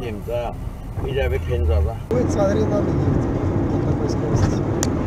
点在，一直被牵走了。 Вы смотри на меня. На такой скорости.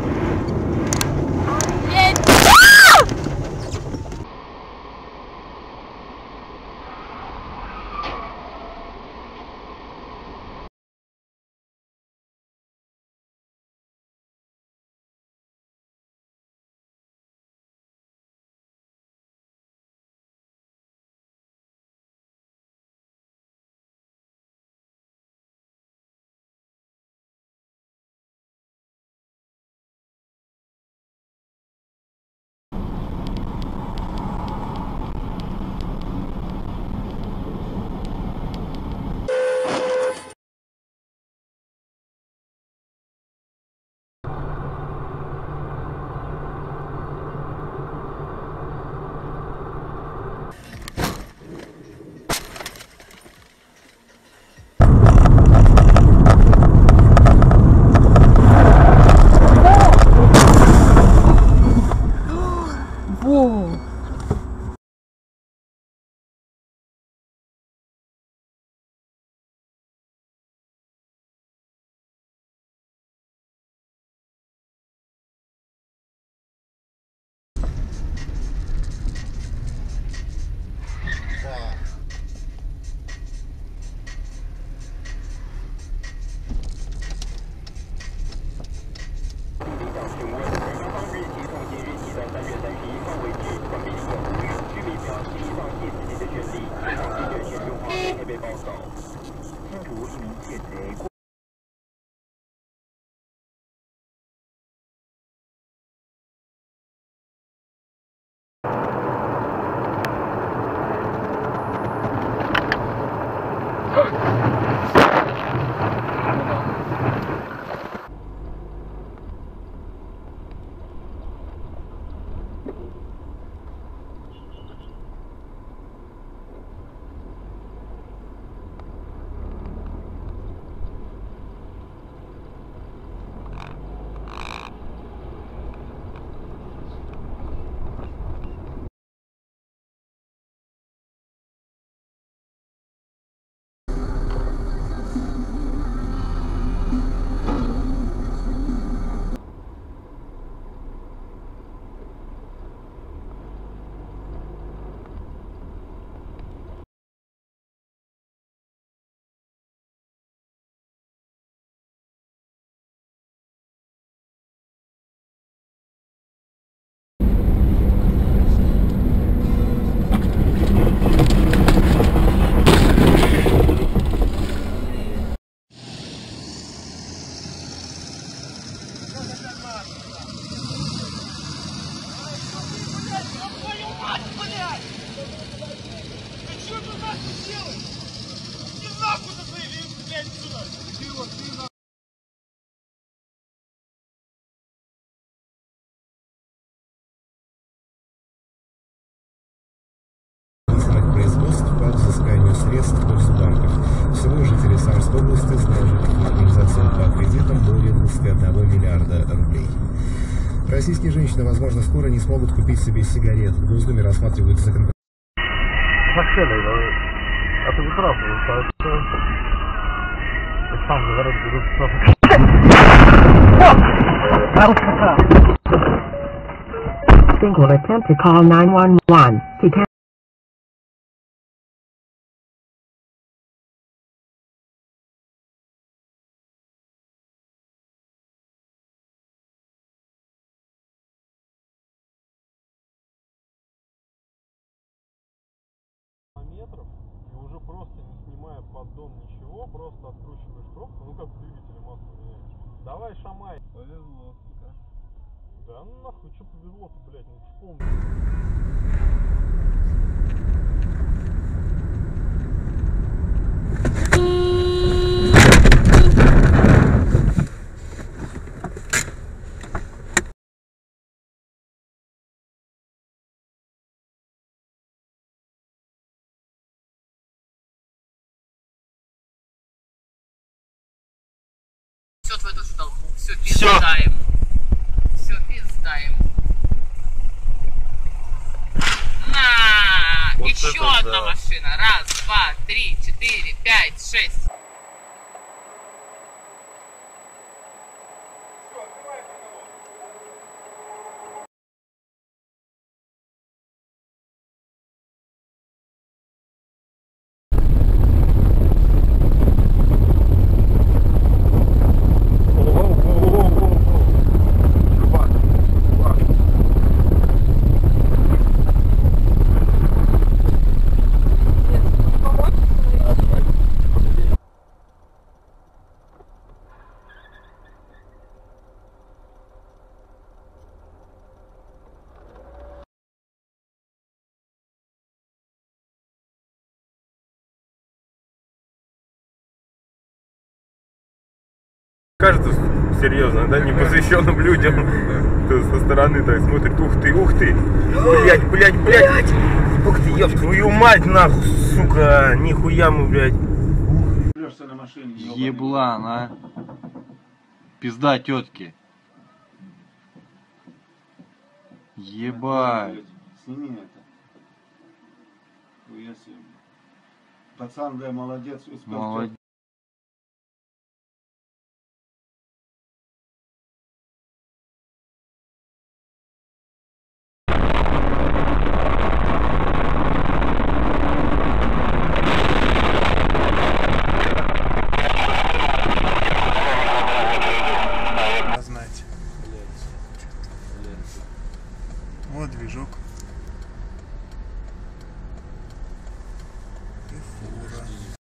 Производств по взысканию средств госбанков. Всего жители Самарской области знают организацию по кредитам более 21 миллиарда рублей. Российские женщины, возможно, скоро не смогут купить себе сигарет. В Госдуме рассматривают законопроект. Это неправда, сам говорит, Think will attempt to call 911 to метров, и уже просто не снимая поддон ничего, просто откручиваешь пробку, ну как в двигателе масло меняешь. Давай, шамай. Повезло, сука. Да ну нахуй, что повезло-то, блядь, ну вспомни. В эту столбу. Все, пизда ему. Все, пизда ему. На! Вот еще одна машина. Раз, два, три, четыре, пять, шесть. Кажется серьезно, да, непосвященным людям. Кто со стороны так смотрит, ух ты, блять, ух ты, ёб твою мать, нахуй, сука, нихуя мы, блядь. Еблан, а. Пизда тетки. Ебать. Сними это. Пацан, да, молодец. Молодец. Знать. Вот движок. И фура.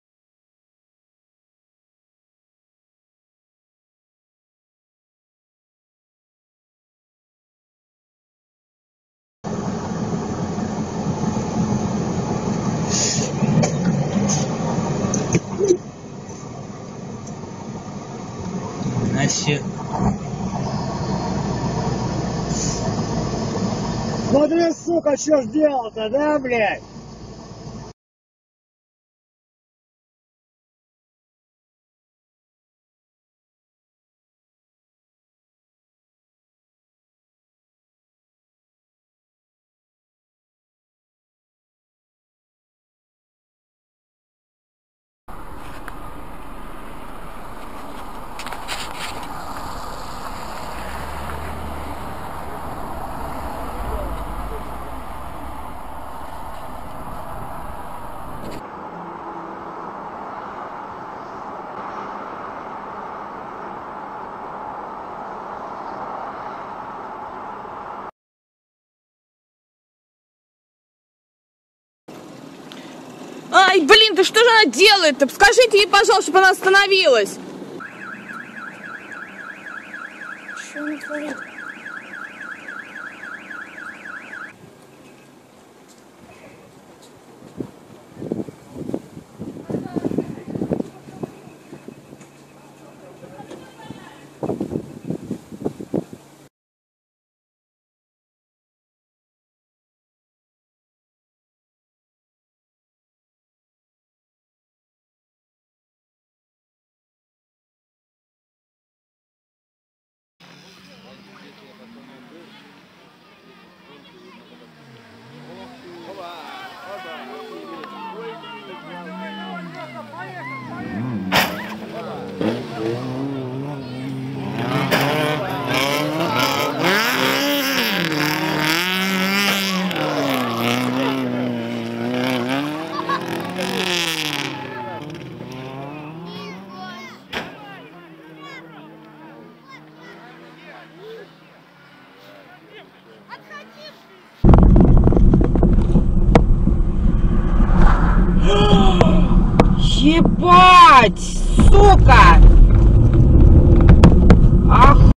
Значит, Смотри, сука, что сделал-то, да, блядь? Ай, блин, да что же она делает-то? Скажите ей, пожалуйста, чтобы она остановилась. Что она творит? Ебать, сука! Ах.